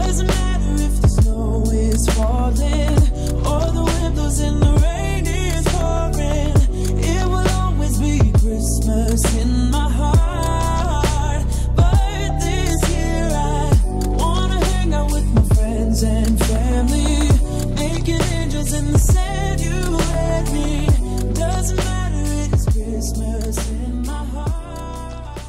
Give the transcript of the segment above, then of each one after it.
Doesn't matter if the snow is falling or the wind blows and the rain is pouring. It will always be Christmas in my heart. But this year I wanna hang out with my friends and family, making angels in the sand. You and me. Doesn't matter, it's Christmas in my heart.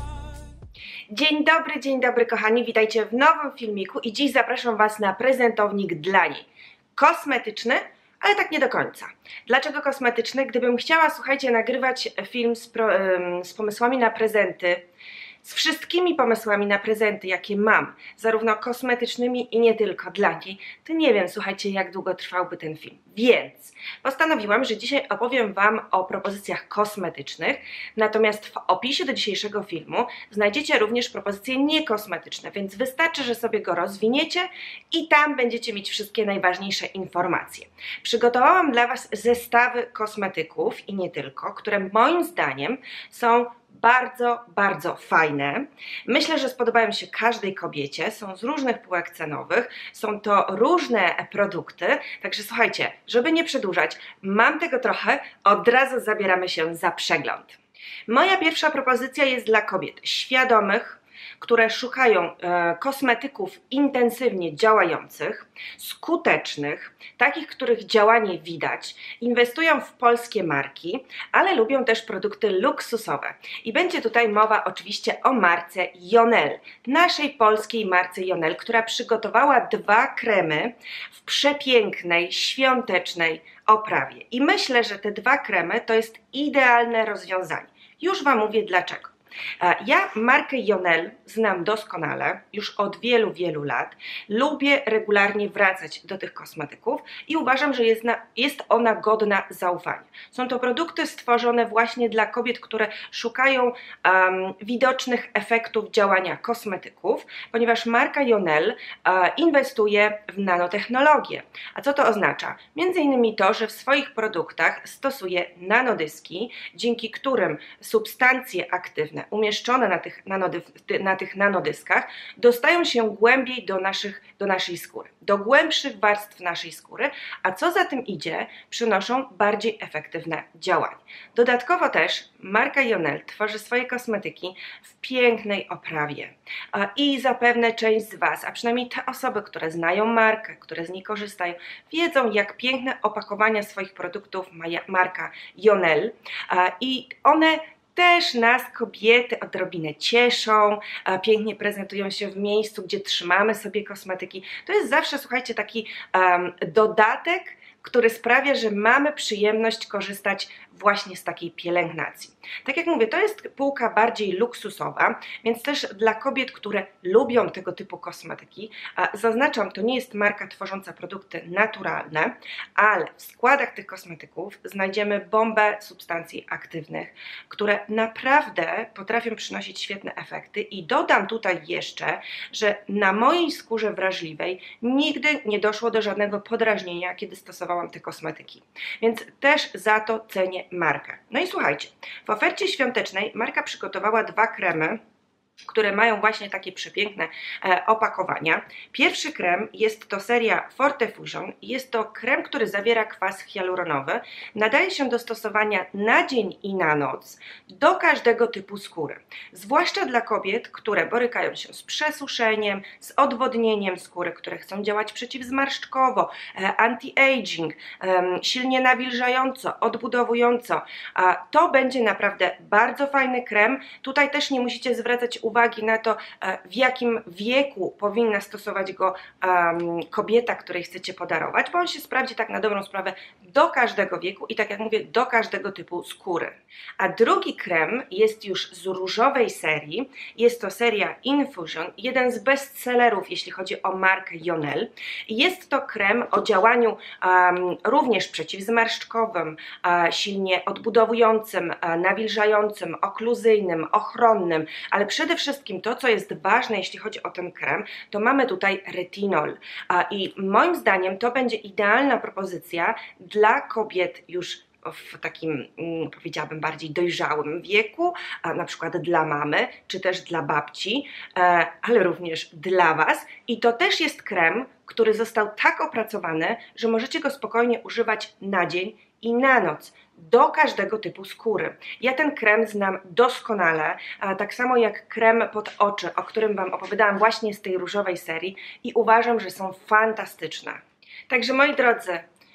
Dzień dobry kochani, witajcie w nowym filmiku i dziś zapraszam Was na prezentownik dla niej. Kosmetyczny, ale tak nie do końca. Dlaczego kosmetyczny? Gdybym chciała, słuchajcie, nagrywać film z pomysłami na prezenty, z wszystkimi pomysłami na prezenty, jakie mam, zarówno kosmetycznymi i nie tylko dla niej, to nie wiem, słuchajcie, jak długo trwałby ten film. Więc postanowiłam, że dzisiaj opowiem Wam o propozycjach kosmetycznych, natomiast w opisie do dzisiejszego filmu znajdziecie również propozycje niekosmetyczne, więc wystarczy, że sobie go rozwiniecie i tam będziecie mieć wszystkie najważniejsze informacje. Przygotowałam dla Was zestawy kosmetyków i nie tylko, które moim zdaniem są bardzo fajne. Myślę, że spodobają się każdej kobiecie, są z różnych półek cenowych, są to różne produkty, także słuchajcie, żeby nie przedłużać, mam tego trochę, od razu zabieramy się za przegląd. Moja pierwsza propozycja jest dla kobiet świadomych, które szukają kosmetyków intensywnie działających, skutecznych, takich, których działanie widać, inwestują w polskie marki, ale lubią też produkty luksusowe. I będzie tutaj mowa oczywiście o marce Jonel, naszej polskiej marce Jonel, która przygotowała 2 kremy w przepięknej, świątecznej oprawie. I myślę, że te 2 kremy to jest idealne rozwiązanie. Już Wam mówię dlaczego. Ja markę Jonel znam doskonale, już od wielu lat. Lubię regularnie wracać do tych kosmetyków i uważam, że jest ona godna zaufania. Są to produkty stworzone właśnie dla kobiet, które szukają widocznych efektów działania kosmetyków, ponieważ marka Jonel inwestuje w nanotechnologię. A co to oznacza? Między innymi to, że w swoich produktach stosuje nanodyski, dzięki którym substancje aktywne umieszczone na tych nanodyskach dostają się głębiej do naszej skóry, do głębszych warstw naszej skóry, a co za tym idzie, przynoszą bardziej efektywne działanie. Dodatkowo też marka Jonel tworzy swoje kosmetyki w pięknej oprawie i zapewne część z Was, a przynajmniej te osoby, które znają markę, które z niej korzystają, wiedzą, jak piękne opakowania swoich produktów ma marka Jonel i one też nas, kobiety, odrobinę cieszą, pięknie prezentują się w miejscu, gdzie trzymamy sobie kosmetyki. To jest zawsze, słuchajcie, taki dodatek, który sprawia, że mamy przyjemność korzystać właśnie z takiej pielęgnacji. Tak jak mówię, to jest półka bardziej luksusowa, więc też dla kobiet, które lubią tego typu kosmetyki, zaznaczam, to nie jest marka tworząca produkty naturalne, ale w składach tych kosmetyków znajdziemy bombę substancji aktywnych, które naprawdę potrafią przynosić świetne efekty i dodam tutaj jeszcze, że na mojej skórze wrażliwej nigdy nie doszło do żadnego podrażnienia, kiedy stosowałam te kosmetyki, więc też za to cenię markę. No i słuchajcie, w ofercie świątecznej marka przygotowała 2 kremy, które mają właśnie takie przepiękne opakowania. Pierwszy krem jest to seria Forte Fusion. Jest to krem, który zawiera kwas hialuronowy. Nadaje się do stosowania na dzień i na noc do każdego typu skóry. Zwłaszcza dla kobiet, które borykają się z przesuszeniem, z odwodnieniem skóry, które chcą działać przeciwzmarszczkowo, anti-aging, silnie nawilżająco, odbudowująco. To będzie naprawdę bardzo fajny krem. Tutaj też nie musicie zwracać uwagi na to, w jakim wieku powinna stosować go kobieta, której chcecie podarować, bo on się sprawdzi tak na dobrą sprawę do każdego wieku i tak jak mówię, do każdego typu skóry. A drugi krem jest już z różowej serii, jest to seria Infusion, jeden z bestsellerów, jeśli chodzi o markę Jonel. Jest to krem o działaniu również przeciwzmarszczkowym, silnie odbudowującym, nawilżającym, okluzyjnym, ochronnym, ale przede wszystkim to, co jest ważne, jeśli chodzi o ten krem, to mamy tutaj retinol. I moim zdaniem to będzie idealna propozycja dla kobiet już w takim, powiedziałabym, bardziej dojrzałym wieku, a na przykład dla mamy, czy też dla babci, ale również dla Was. I to też jest krem, który został tak opracowany, że możecie go spokojnie używać na dzień i na noc, do każdego typu skóry. Ja ten krem znam doskonale, tak samo jak krem pod oczy, o którym Wam opowiadałam właśnie z tej różowej serii i uważam, że są fantastyczne. Także moi drodzy,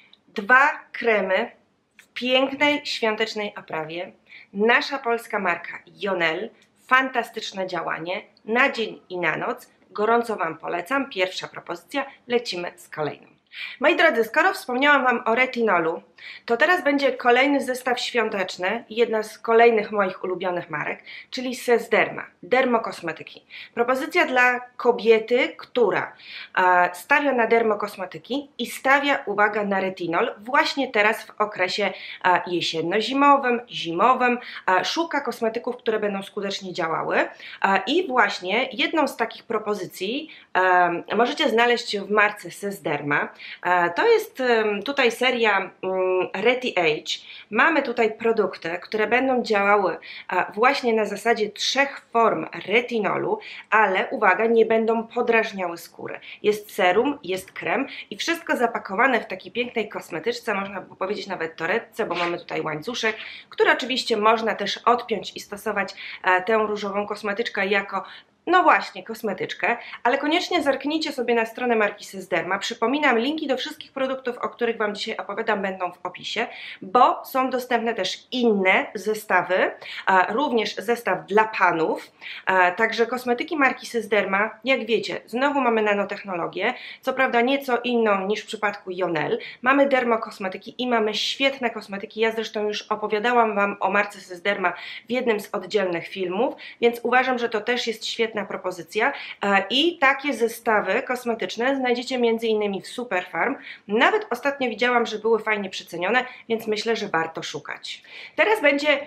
2 kremy w pięknej, świątecznej oprawie. Nasza polska marka Jonel, fantastyczne działanie na dzień i na noc. Gorąco Wam polecam. Pierwsza propozycja, lecimy z kolejną. Moi drodzy, skoro wspomniałam Wam o retinolu, to teraz będzie kolejny zestaw świąteczny, jedna z kolejnych moich ulubionych marek, czyli Sesderma, dermokosmetyki. Propozycja dla kobiety, która stawia na dermokosmetyki i stawia, uwaga, na retinol właśnie teraz w okresie jesienno-zimowym, zimowym, szuka kosmetyków, które będą skutecznie działały i właśnie jedną z takich propozycji możecie znaleźć w marce Sesderma. To jest tutaj seria Reti Age. Mamy tutaj produkty, które będą działały właśnie na zasadzie 3 form retinolu, ale uwaga, nie będą podrażniały skóry. Jest serum, jest krem i wszystko zapakowane w takiej pięknej kosmetyczce, można by powiedzieć nawet torebce, bo mamy tutaj łańcuszek, który oczywiście można też odpiąć i stosować tę różową kosmetyczkę jako no właśnie, kosmetyczkę, ale koniecznie zerknijcie sobie na stronę marki Sesderma. Przypominam, linki do wszystkich produktów, o których Wam dzisiaj opowiadam, będą w opisie, bo są dostępne też inne zestawy, również zestaw dla panów. Także kosmetyki marki Sesderma, jak wiecie, znowu mamy nanotechnologię, co prawda nieco inną niż w przypadku Jonel. Mamy dermokosmetyki i mamy świetne kosmetyki. Ja zresztą już opowiadałam Wam o marce Sesderma w jednym z oddzielnych filmów, więc uważam, że to też jest świetna propozycja i takie zestawy kosmetyczne znajdziecie m.in. w Superfarm. Nawet ostatnio widziałam, że były fajnie przecenione, więc myślę, że warto szukać. Teraz będzie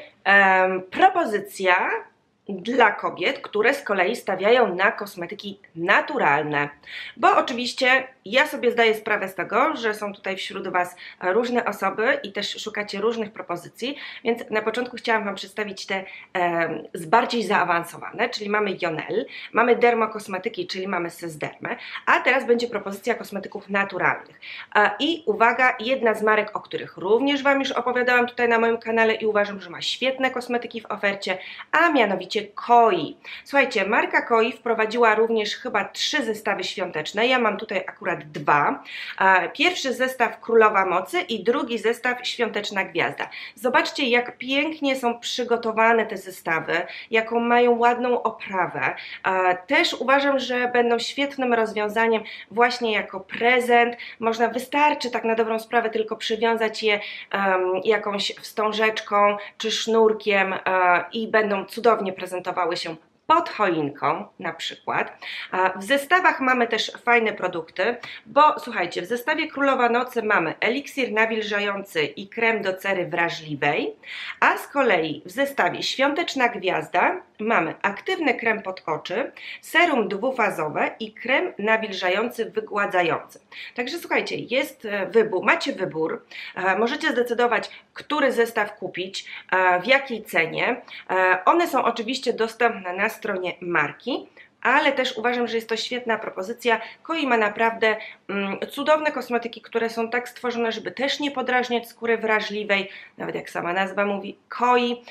propozycja dla kobiet, które z kolei stawiają na kosmetyki naturalne, bo oczywiście ja sobie zdaję sprawę z tego, że są tutaj wśród Was różne osoby i też szukacie różnych propozycji, więc na początku chciałam Wam przedstawić te bardziej zaawansowane, czyli mamy Jonel, mamy dermokosmetyki, czyli mamy Sesdermę, a teraz będzie propozycja kosmetyków naturalnych. I uwaga, jedna z marek, o których również Wam już opowiadałam tutaj na moim kanale i uważam, że ma świetne kosmetyki w ofercie, a mianowicie Koi. Słuchajcie, marka Koi wprowadziła również chyba 3 zestawy świąteczne, ja mam tutaj akurat 2. Pierwszy zestaw Królowa Mocy i drugi zestaw Świąteczna Gwiazda. Zobaczcie, jak pięknie są przygotowane te zestawy, jaką mają ładną oprawę. Też uważam, że będą świetnym rozwiązaniem właśnie jako prezent. Wystarczy tak na dobrą sprawę tylko przywiązać je jakąś wstążeczką czy sznurkiem i będą cudownie prezentowały się pod choinką na przykład. W zestawach mamy też fajne produkty, bo słuchajcie, w zestawie Królowa Nocy mamy eliksir nawilżający i krem do cery wrażliwej, a z kolei w zestawie Świąteczna Gwiazda mamy aktywny krem pod oczy, serum dwufazowe i krem nawilżający wygładzający. Także słuchajcie, jest wybór, macie wybór, możecie zdecydować, który zestaw kupić, w jakiej cenie. One są oczywiście dostępne na stronie marki, ale też uważam, że jest to świetna propozycja. Koi ma naprawdę cudowne kosmetyki, które są tak stworzone, żeby też nie podrażniać skóry wrażliwej, nawet jak sama nazwa mówi, Koi.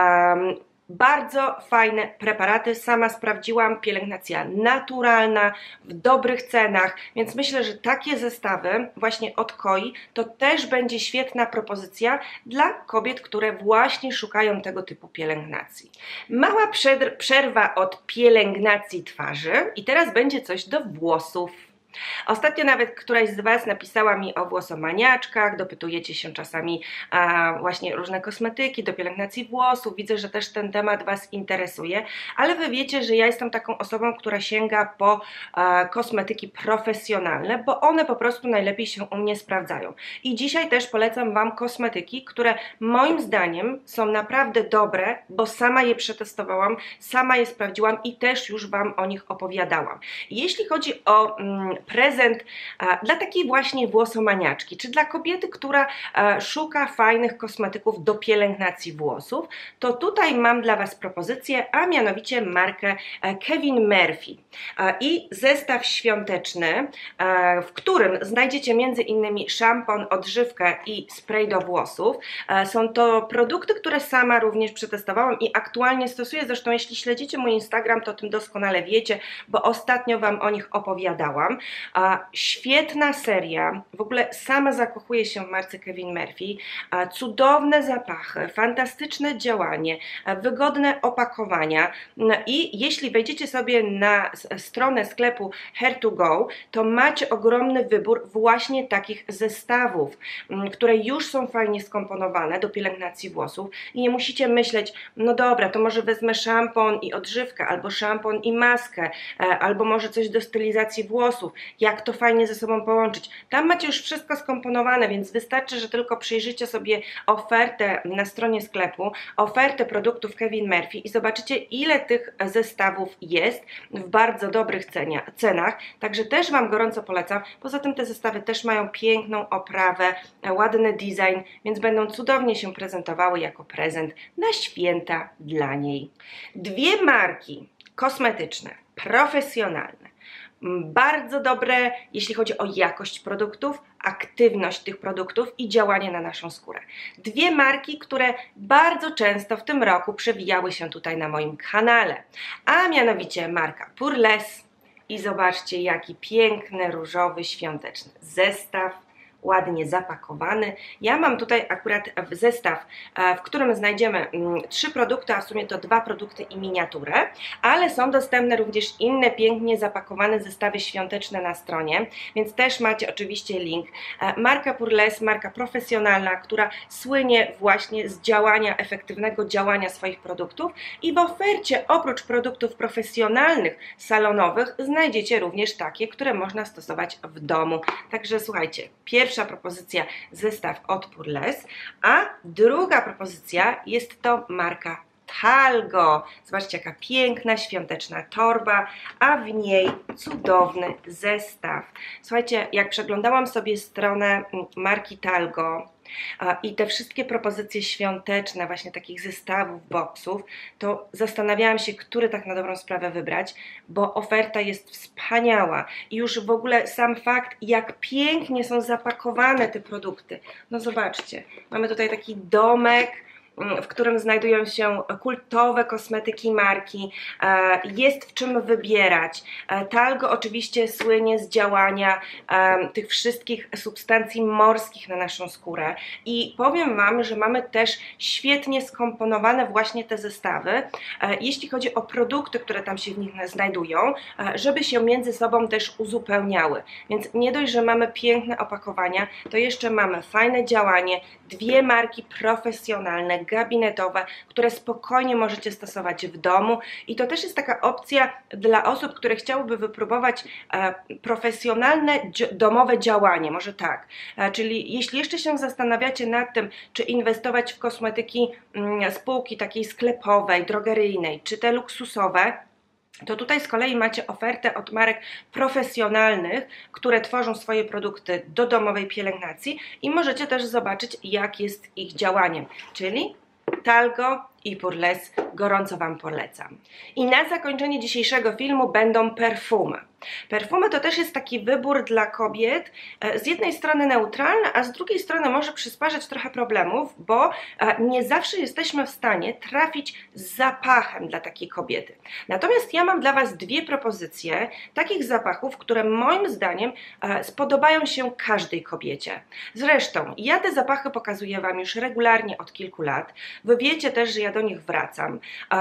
Bardzo fajne preparaty, sama sprawdziłam, pielęgnacja naturalna, w dobrych cenach, więc myślę, że takie zestawy właśnie od Koi to też będzie świetna propozycja dla kobiet, które właśnie szukają tego typu pielęgnacji. Mała przerwa od pielęgnacji twarzy i teraz będzie coś do włosów. Ostatnio nawet któraś z Was napisała mi o włosomaniaczkach, dopytujecie się czasami właśnie różne kosmetyki do pielęgnacji włosów, widzę, że też ten temat Was interesuje, ale Wy wiecie, że ja jestem taką osobą, która sięga po kosmetyki profesjonalne, bo one po prostu najlepiej się u mnie sprawdzają. I dzisiaj też polecam Wam kosmetyki, które moim zdaniem są naprawdę dobre, bo sama je przetestowałam, sama je sprawdziłam i też już Wam o nich opowiadałam. Jeśli chodzi o prezent dla takiej właśnie włosomaniaczki, czy dla kobiety, która szuka fajnych kosmetyków do pielęgnacji włosów, to tutaj mam dla Was propozycję, a mianowicie markę Kevin Murphy i zestaw świąteczny, w którym znajdziecie m.in. szampon, odżywkę i spray do włosów. Są to produkty, które sama również przetestowałam i aktualnie stosuję, zresztą jeśli śledzicie mój Instagram, to o tym doskonale wiecie, bo ostatnio Wam o nich opowiadałam. Świetna seria, w ogóle sama zakochuję się w marce Kevin Murphy, cudowne zapachy, fantastyczne działanie, wygodne opakowania i jeśli wejdziecie sobie na stronę sklepu Hair2Go, to macie ogromny wybór właśnie takich zestawów, które już są fajnie skomponowane do pielęgnacji włosów i nie musicie myśleć, no dobra, to może wezmę szampon i odżywkę, albo szampon i maskę, albo może coś do stylizacji włosów, jak to fajnie ze sobą połączyć. Tam macie już wszystko skomponowane, więc wystarczy, że tylko przyjrzycie sobie ofertę na stronie sklepu, ofertę produktów Kevin Murphy i zobaczycie, ile tych zestawów jest w bardzo dobrych cenach, także też Wam gorąco polecam. Poza tym te zestawy też mają piękną oprawę, ładny design, więc będą cudownie się prezentowały jako prezent na święta dla niej. Dwie marki kosmetyczne, profesjonalne, bardzo dobre, jeśli chodzi o jakość produktów, aktywność tych produktów i działanie na naszą skórę. Dwie marki, które bardzo często w tym roku przewijały się tutaj na moim kanale, a mianowicie marka Purless i zobaczcie, jaki piękny, różowy, świąteczny zestaw, ładnie zapakowany. Ja mam tutaj akurat zestaw, w którym znajdziemy 3 produkty, a w sumie to 2 produkty i miniaturę, ale są dostępne również inne pięknie zapakowane zestawy świąteczne na stronie, więc też macie oczywiście link. Marka Purless, marka profesjonalna, która słynie właśnie z działania, efektywnego działania swoich produktów i w ofercie oprócz produktów profesjonalnych, salonowych znajdziecie również takie, które można stosować w domu. Także słuchajcie, pierwsza propozycja zestaw od Purless, a druga propozycja jest to marka Talgo. Zobaczcie, jaka piękna, świąteczna torba, a w niej cudowny zestaw. Słuchajcie, jak przeglądałam sobie stronę marki Talgo i te wszystkie propozycje świąteczne, właśnie takich zestawów, boksów, to zastanawiałam się, który tak na dobrą sprawę wybrać, bo oferta jest wspaniała i już w ogóle sam fakt, jak pięknie są zapakowane te produkty. No zobaczcie, mamy tutaj taki domek, w którym znajdują się kultowe kosmetyki marki, jest w czym wybierać. Talgo oczywiście słynie z działania tych wszystkich substancji morskich na naszą skórę i powiem Wam, że mamy też świetnie skomponowane właśnie te zestawy, jeśli chodzi o produkty, które tam się w nich znajdują, żeby się między sobą też uzupełniały. Więc nie dość, że mamy piękne opakowania, to jeszcze mamy fajne działanie, dwie marki profesjonalne, gabinetowe, które spokojnie możecie stosować w domu i to też jest taka opcja dla osób, które chciałyby wypróbować profesjonalne domowe działanie, może tak, czyli jeśli jeszcze się zastanawiacie nad tym, czy inwestować w kosmetyki spółki takiej sklepowej, drogeryjnej, czy te luksusowe, to tutaj z kolei macie ofertę od marek profesjonalnych, które tworzą swoje produkty do domowej pielęgnacji i możecie też zobaczyć, jak jest ich działaniem, czyli Talgo i Purless gorąco Wam polecam. I na zakończenie dzisiejszego filmu będą perfumy. Perfumy to też jest taki wybór dla kobiet, z jednej strony neutralny, a z drugiej strony może przysparzać trochę problemów, bo nie zawsze jesteśmy w stanie trafić z zapachem dla takiej kobiety. Natomiast ja mam dla Was dwie propozycje takich zapachów, które moim zdaniem spodobają się każdej kobiecie. Zresztą ja te zapachy pokazuję Wam już regularnie od kilku lat. Wy wiecie też, że ja do nich wracam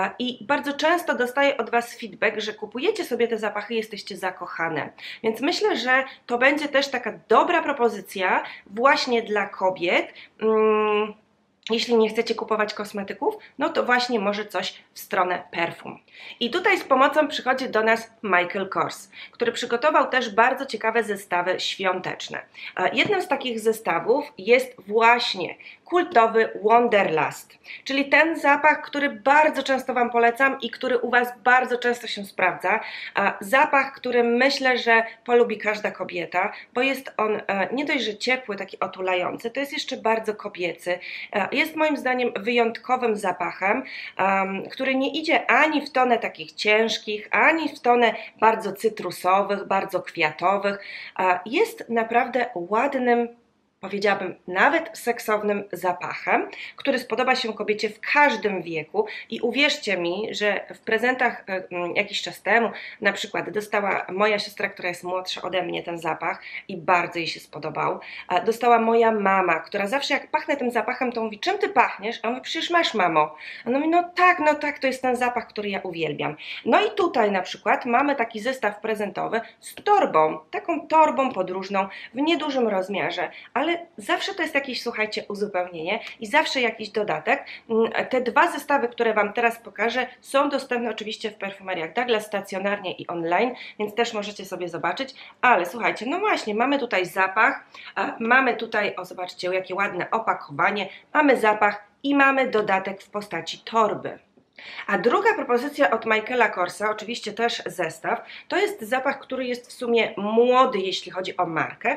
i bardzo często dostaję od Was feedback, że kupujecie sobie te zapachy i jesteście zakochane. Więc myślę, że to będzie też taka dobra propozycja właśnie dla kobiet, Jeśli nie chcecie kupować kosmetyków, no to właśnie może coś w stronę perfum. I tutaj z pomocą przychodzi do nas Michael Kors, który przygotował też bardzo ciekawe zestawy świąteczne. Jednym z takich zestawów jest właśnie kultowy Wonderlust, czyli ten zapach, który bardzo często Wam polecam i który u Was bardzo często się sprawdza. Zapach, który myślę, że polubi każda kobieta, bo jest on nie dość, że ciepły, taki otulający, to jest jeszcze bardzo kobiecy. Jest moim zdaniem wyjątkowym zapachem, który nie idzie ani w tonę takich ciężkich, ani w tonę bardzo cytrusowych, bardzo kwiatowych. Jest naprawdę ładnym, powiedziałabym nawet seksownym zapachem, który spodoba się kobiecie w każdym wieku i uwierzcie mi, że w prezentach jakiś czas temu na przykład dostała moja siostra, która jest młodsza ode mnie, ten zapach i bardzo jej się spodobał. Dostała moja mama, która zawsze jak pachnę tym zapachem, to mówi: czym ty pachniesz? A on mówi: przecież masz, mamo. A ona mówi: no tak, to jest ten zapach, który ja uwielbiam. No i tutaj na przykład mamy taki zestaw prezentowy z torbą, taką torbą podróżną w niedużym rozmiarze, ale zawsze to jest jakieś, słuchajcie, uzupełnienie i zawsze jakiś dodatek. Te dwa zestawy, które Wam teraz pokażę, są dostępne oczywiście w perfumeriach Douglas stacjonarnie i online, więc też możecie sobie zobaczyć, ale słuchajcie, no właśnie, mamy tutaj zapach, mamy tutaj, o zobaczcie, jakie ładne opakowanie, mamy zapach i mamy dodatek w postaci torby. A druga propozycja od Michaela Korsa, oczywiście też zestaw, to jest zapach, który jest w sumie młody, jeśli chodzi o markę,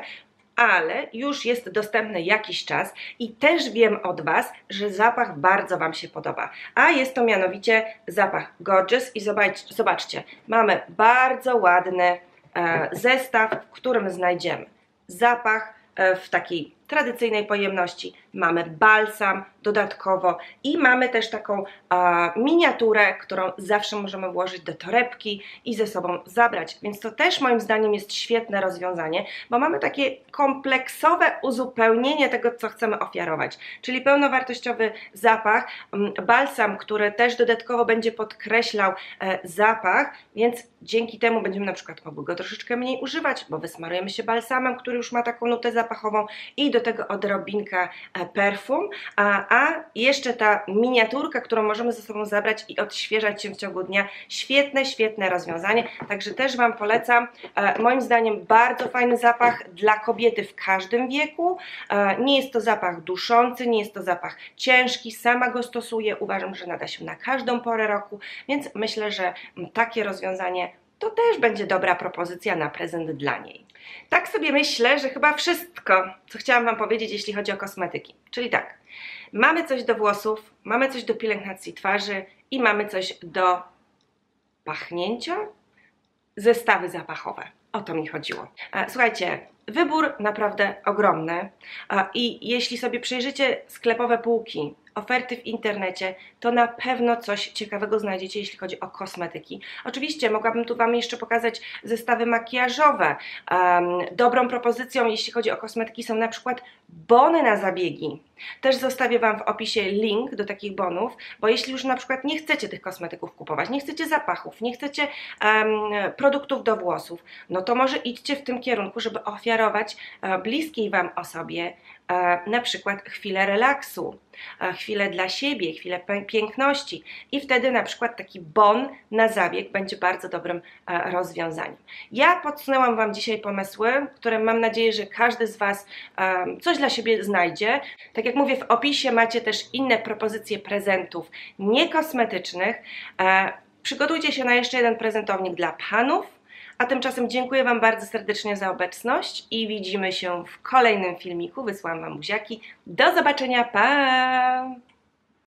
ale już jest dostępny jakiś czas i też wiem od Was, że zapach bardzo Wam się podoba. A jest to mianowicie zapach Gorgeous i zobaczcie, mamy bardzo ładny zestaw, w którym znajdziemy zapach w takiej tradycyjnej pojemności, mamy balsam dodatkowo i mamy też taką miniaturę, którą zawsze możemy włożyć do torebki i ze sobą zabrać, więc to też moim zdaniem jest świetne rozwiązanie, bo mamy takie kompleksowe uzupełnienie tego, co chcemy ofiarować, czyli pełnowartościowy zapach, balsam, który też dodatkowo będzie podkreślał zapach, więc dzięki temu będziemy na przykład mogły go troszeczkę mniej używać, bo wysmarujemy się balsamem, który już ma taką nutę zapachową i do tego odrobinka perfum, a jeszcze ta miniaturka, którą możemy ze sobą zabrać i odświeżać się w ciągu dnia. Świetne rozwiązanie, także też Wam polecam. Moim zdaniem bardzo fajny zapach dla kobiety w każdym wieku. Nie jest to zapach duszący, nie jest to zapach ciężki, sama go stosuję, uważam, że nada się na każdą porę roku, więc myślę, że takie rozwiązanie to też będzie dobra propozycja na prezent dla niej. Tak sobie myślę, że chyba wszystko, co chciałam Wam powiedzieć, jeśli chodzi o kosmetyki. Czyli tak, mamy coś do włosów, mamy coś do pielęgnacji twarzy i mamy coś do pachnięcia, zestawy zapachowe. O to mi chodziło. Słuchajcie, wybór naprawdę ogromny i jeśli sobie przejrzycie sklepowe półki, oferty w internecie, to na pewno coś ciekawego znajdziecie, jeśli chodzi o kosmetyki. Oczywiście mogłabym tu Wam jeszcze pokazać zestawy makijażowe. Dobrą propozycją, jeśli chodzi o kosmetyki, są na przykład bony na zabiegi. Też zostawię Wam w opisie link do takich bonów, bo jeśli już na przykład nie chcecie tych kosmetyków kupować, nie chcecie zapachów, nie chcecie produktów do włosów, no to może idźcie w tym kierunku, żeby ofiarować bliskiej Wam osobie na przykład chwilę relaksu, chwilę dla siebie, chwilę piękności i wtedy na przykład taki bon na zabieg będzie bardzo dobrym rozwiązaniem. Ja podsunęłam Wam dzisiaj pomysły, które mam nadzieję, że każdy z Was coś dla siebie znajdzie. Tak jak mówię, w opisie macie też inne propozycje prezentów niekosmetycznych. Przygotujcie się na jeszcze jeden prezentownik dla panów. A tymczasem dziękuję Wam bardzo serdecznie za obecność i widzimy się w kolejnym filmiku. Wysyłam Wam buziaki. Do zobaczenia, pa!